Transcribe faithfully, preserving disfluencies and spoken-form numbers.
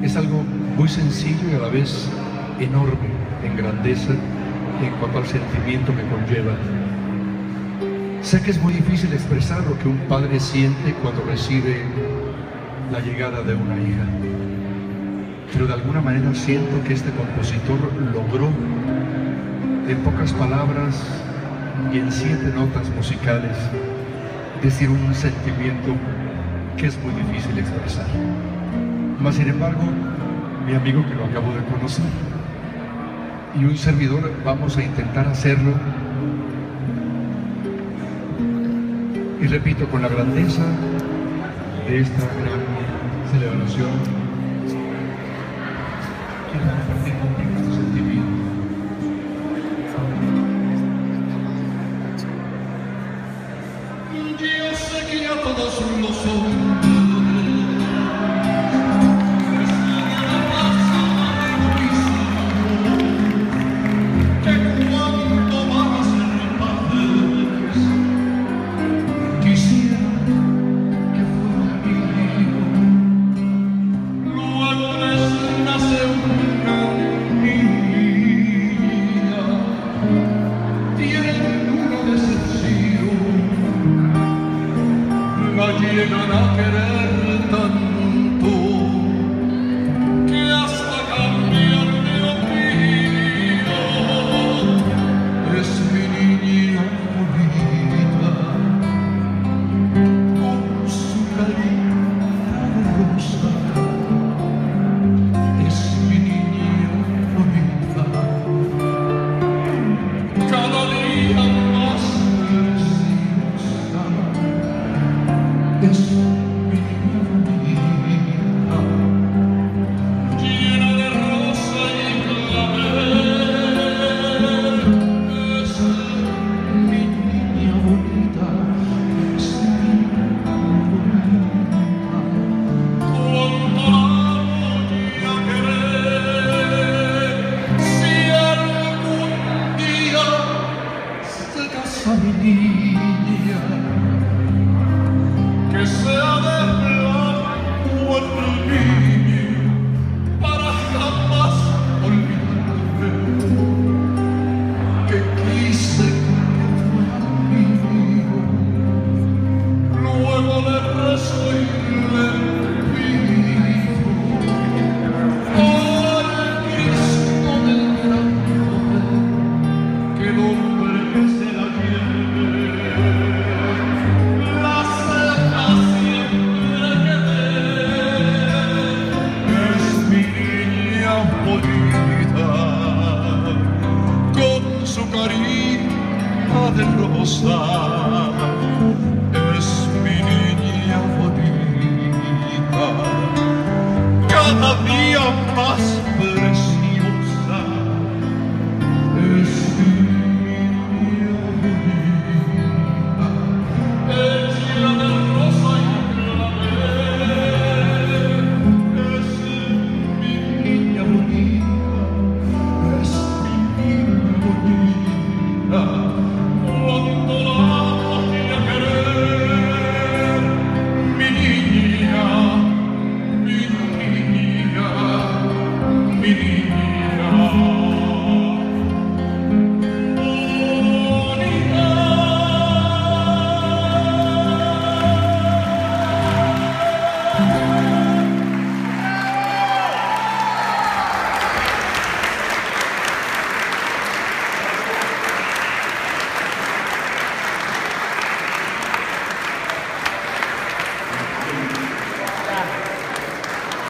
Es algo muy sencillo y a la vez enorme en grandeza en cuanto al sentimiento que conlleva. Sé que es muy difícil expresar lo que un padre siente cuando recibe la llegada de una hija, pero de alguna manera siento que este compositor logró, en pocas palabras y en siete notas musicales, decir un sentimiento que es muy difícil expresar. Mas, sin embargo, mi amigo, que lo acabo de conocer, y un servidor, vamos a intentar hacerlo, y repito, con la grandeza de esta gran celebración, quiero compartir contigo este sentimiento. Yo sé que ya todos lo son. Llegan a querer tanto que hasta cambian de opinión. Es mi niña bonita con su carita rosa. Es mi niña bonita, cada día más preciosa. Es mi niña bonita, llena de rosa y clavel. Es mi niña bonita, es mi niña bonita. Cuánto la voy a querer si algún día se casa mi niña. Que sea de blanco el niño para jamás olvidarme que quise que fuera mío. Luego le rezo y le pido al Cristo del gran poder que el hombre se la lleve. Con su carita de rosa, es mi niña bonita, cada día más preciosa.